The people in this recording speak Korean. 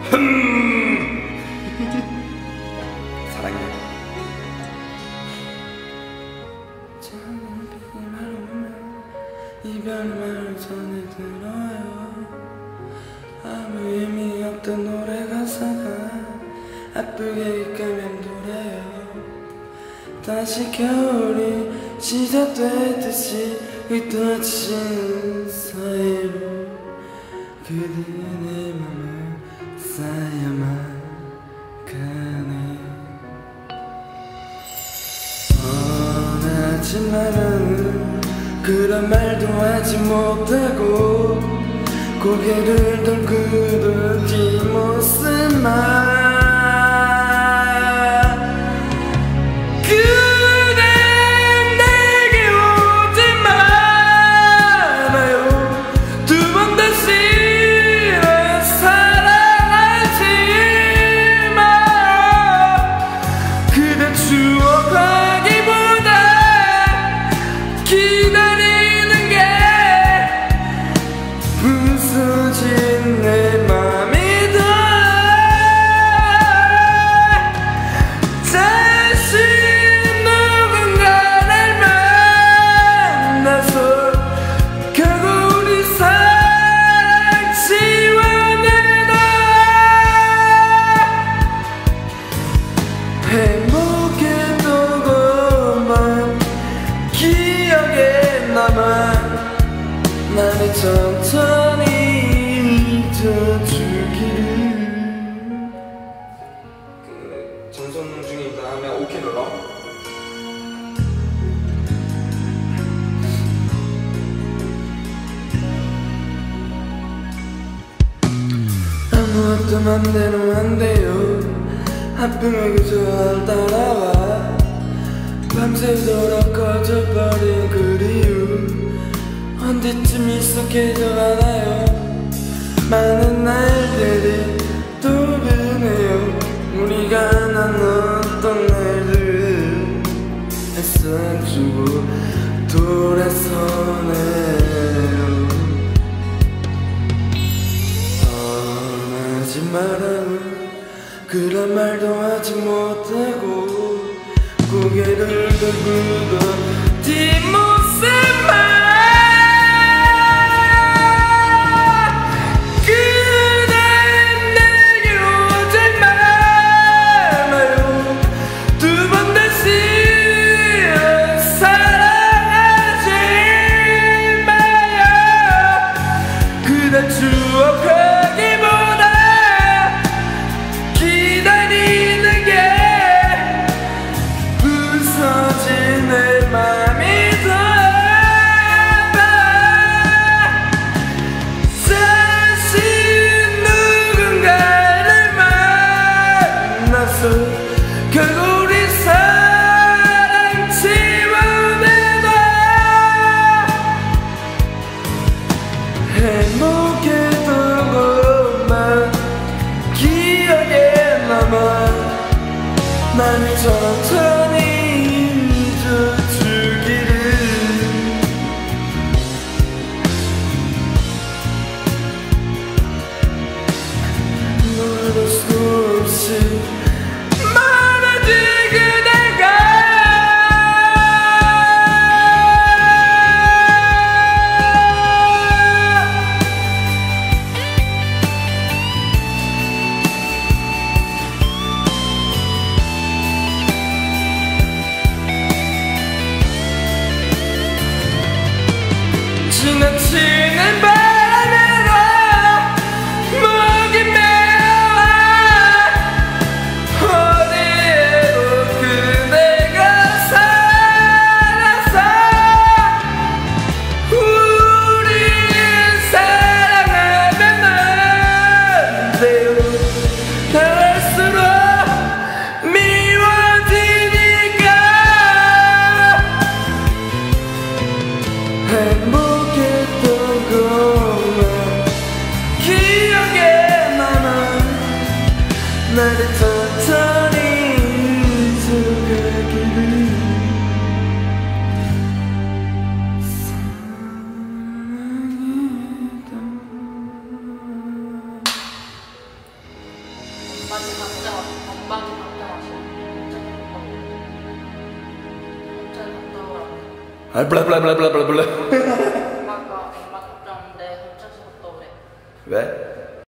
사랑해. 이별 말을 전해 들어요. 아무 의미 없던 노래 가사가 아프게 입가면 돌아요. 다시 겨울이 시작되듯이 흩어진 사이로 그대의 내 맘을 쌓여만 가네. 원하지 말라는 그런 말도 하지 못하고 고개를 돌고도 뒷모습만 그댄 내게 오지 말아요. 두 번 다시 사랑하지 마요. 그대 추억하기보다 기다리는 게 부서진 내 맘이다. 다시 누군가를 만나서 결국 우리 사랑 지워내다. 행복했던 것만 기억에 남아 나를 천천히 잊어주기를. 전송 중인 다음에 오케이 눌러. 아무것도 맘대로 안 돼요. 아픔을 그저 따라와 밤새도록 꺼져버린 그리움 언제쯤 익숙해져 가나요. 많은 날들이 떠오르네요. 우리가 나눴던 날들을 애써주고 돌아서네요. 원하지 말라는 그런 말도 하지 못하고 고개를 돌고도 뒷모습만 그댄 내게 오지 말아요. 두 번 다시 사랑하지 마요. 그대 추억하기보다 기다리는 게 부서진 내 맘이다. 다시 누군가를 만나서 결국 우리 사랑 지워내다. 행복했던 것만 기억에 남아 나를 천천히 잊어주기를. 물을 수 없이 말하지 그대가 지나치는 바람으로 목이 메어와 어디에도 그대가 살아서 우리 사랑하면 안 돼요. 갈수록 미워지니까 행복했던 것만 기억에 남아 나를 천천히 잊어가기를. 사랑했던 엄마한테 답장 왔어. 갑자기 갔다 오라고. 아 블라블라블라블라블라 엄마 답장 왔는데 갑자기 갔다 오래. 왜?